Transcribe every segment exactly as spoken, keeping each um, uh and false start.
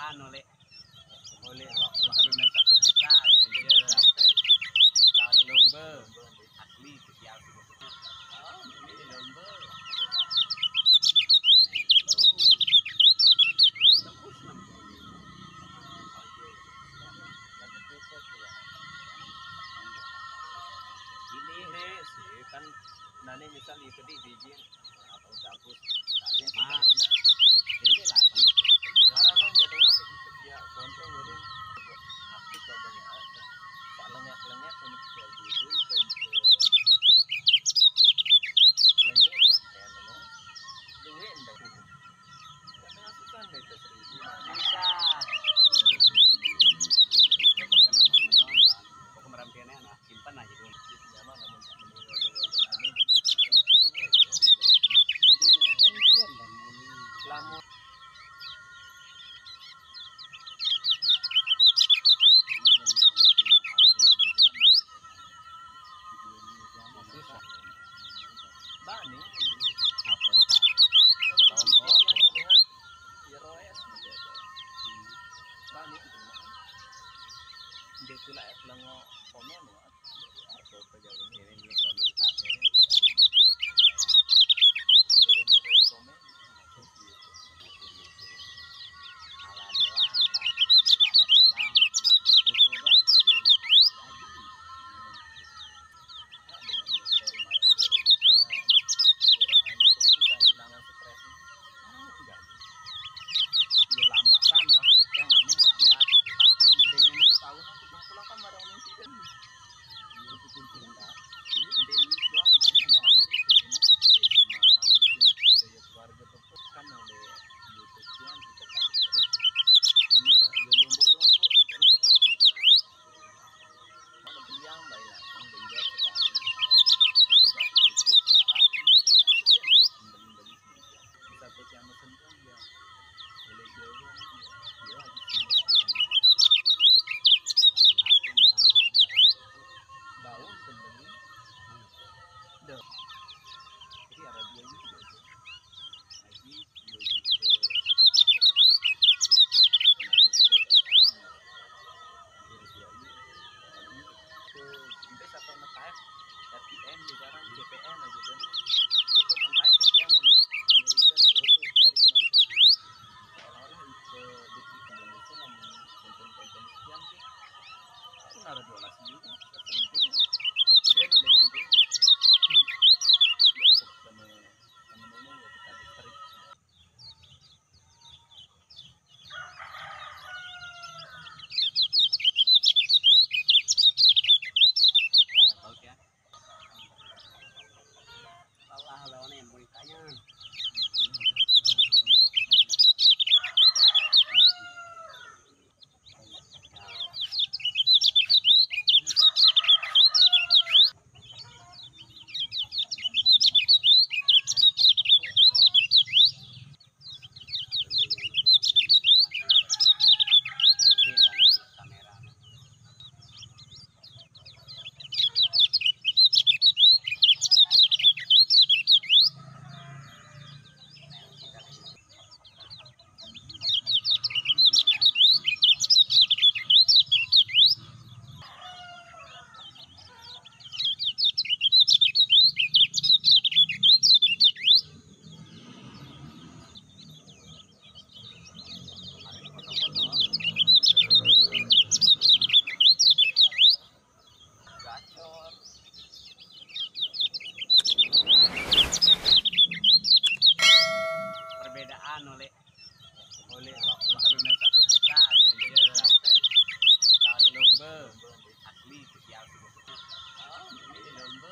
perbedaan oleh oleh waktu sebelumnya kita jadi kali lomba asli setiap oh ini lomba ini nih sih kan nane misal itu di bijin apa campur tadi mah ini lah kan karena jadinya ya konten jadi aktif banyak tak lenyak lenyak ini jadi itu lenyak konten no duit ndak karena aku kan itu seribu bisa ya kok kan menonton kok merampiannya nah simpan aja dulu nyaman namun lamun bani apa entah kelompok ya roes bani dia tuh lah lengo komen atau pejabat ini ini komentar ini kirim terus komen alam doang keadaan alam foto doang jadi nah dengan story marah suara hujan suara angin itu bisa hilangkan stres ah enggak ya lampasan wah yang namanya lambat pasti dengan setahun aku pulang kan barang insiden itu kunci enggak dan itu doang main ada antri ke sini mahan bikin biaya keluarga tetap kan oleh YouTube yang kita kasih terus ini ya ya lombok-lombok terus mana biang baik lah yang benjol sekali itu enggak cukup syarat itu yang saya beli-beli bisa baca mesin pun dia boleh jauh dia lagi sini bau kembali dah jadi ada dia juga lagi dia juga penanya juga virus dia ini ke sampai satu ngetype R T M di sekarang C P N aja dan itu ngetype yang oleh Amerika tuh dari penonton seolah-olah ke detik Indonesia namun konten-konten sekian sih aku nara dua belas juga tertentu dia boleh mendung ya kok karena temen-temen ya kita diterik dah tahu ya Allah lawannya yang mau tanya kamera gacor perbedaan oleh oleh waktu sebelumnya kita jadi kali lomba asli setiap oh ini lomba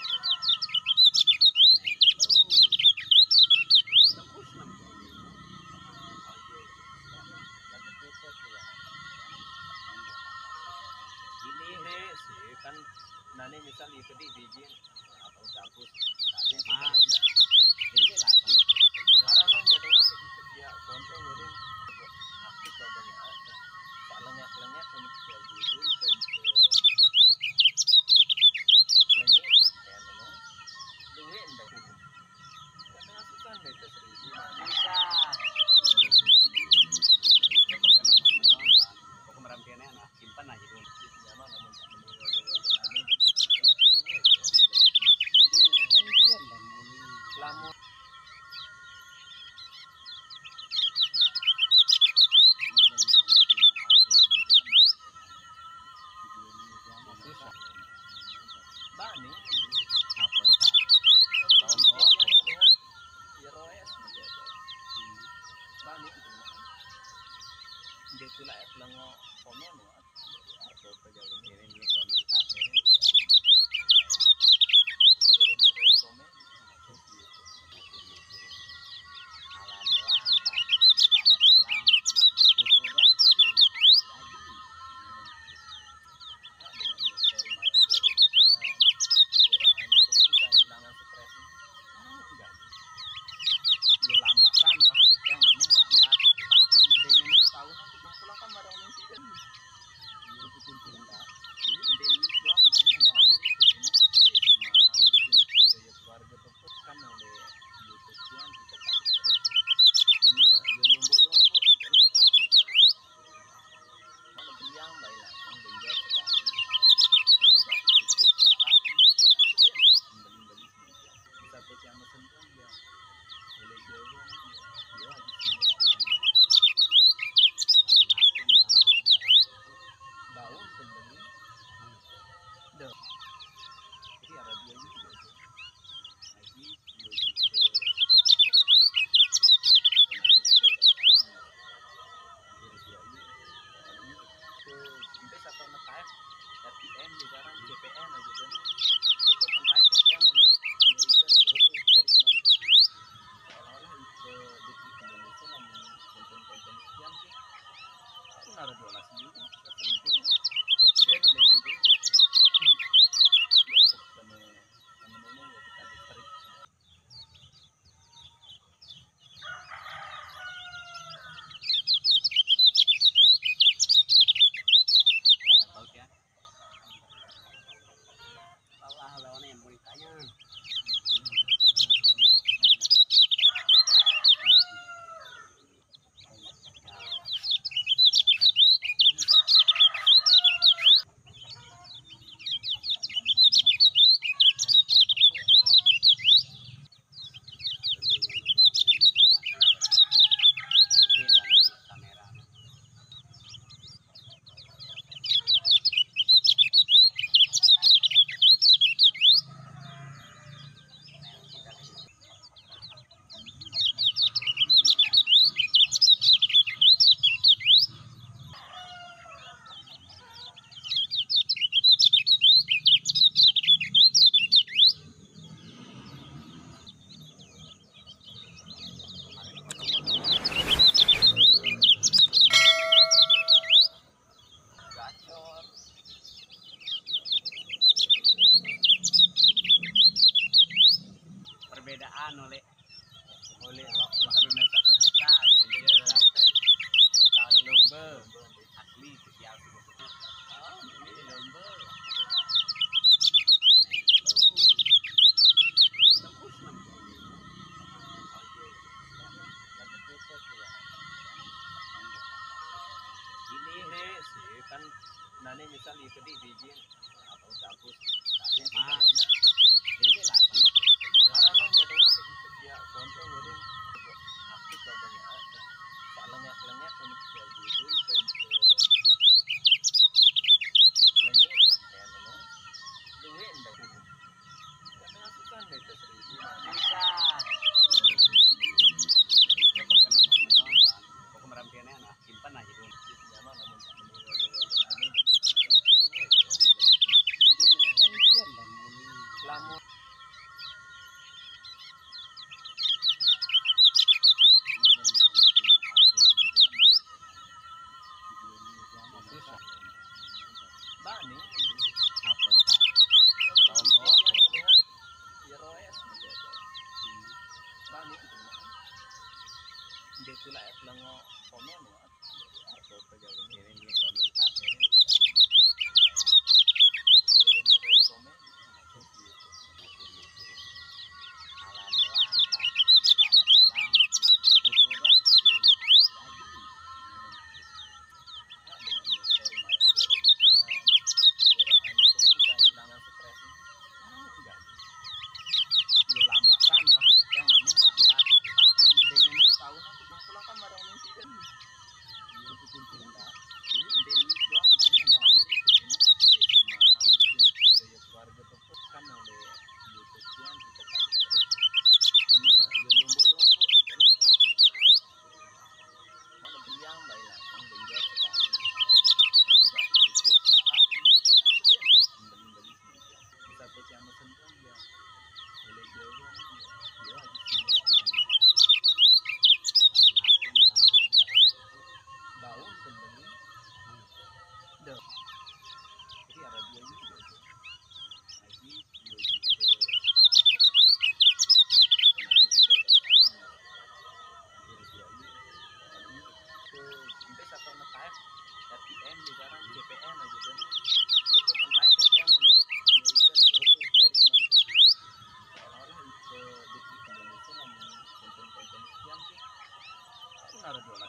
ini nih sih kan nane misal itu di bijin apa campur tadi mah ini lah kan karena jadinya ya konten jadi aktif banyak tak lenyak lenyak ini jadi itu lenyak konten no duit ndak karena aku kan itu seribu bisa ya kok kan Dia tu lah pelangok komen buat. Aku pejauh ini ini komentar ini ya. Kirim terus komen. Alam doang, keadaan alam, foto doang. Lagi. Nah, dengan motor marah suara hujan, suara angin itu pun saya hilangkan stres. Ah, enggak. Dia lampasan wah, yang namanya lambat. Pasti di minus setahun aku pulang kan barang insiden. Ini itu kunci enggak. Denis doang, nah ada Andri ke sini. Jadi mahan bikin biaya keluarga tuh kan oleh YouTube yang kita kasih terus. Ini ya, dia lombok-lombok, dia sekarang. Mana beliang baik langsung benjol sekali. Itu enggak cukup syarat. Tapi yang saya kembali-bali semua. Di satu yang mesen pun dia boleh jauh dia lagi sini. Ngapain kamu? Bau kembali. Dah. Jadi ada dia juga. Lagi dia juga. Sampai satu netaip R P M juga kan C P M aja kan itu netaip yang oleh Amerika untuk dari penonton seolah-olah ke detik Indonesia namun konten-konten sekian sih itu naruh donasi juga seribu dia udah nyembur ya kok sama temen-temen ya kita ditarik Dah tahu ya. Allah lawan yang mau ditanya. gacor Perbedaan oleh oleh waktu Indonesia kita ada dia tali lomba asli setiap oh ini lomba tembus enam ini nih sih kan nane misal itu di biji atau cabut tadi Mak. misalnya ini lah kan karena jadinya dia konten jadi aktif banyak ada soalnya lengnya ini jadi itu kan lengnya konten lo duit ndak karena susah deh itu seribu bisa ya kok kena menonton kok merampiannya nah simpan aja dulu nyaman namun tak menunggu ini lamun bani apa entah kelompok dengan ya roes menjaga bani dia tu lah pelangok komen buat aku pejauh ini ini komen naruh jualan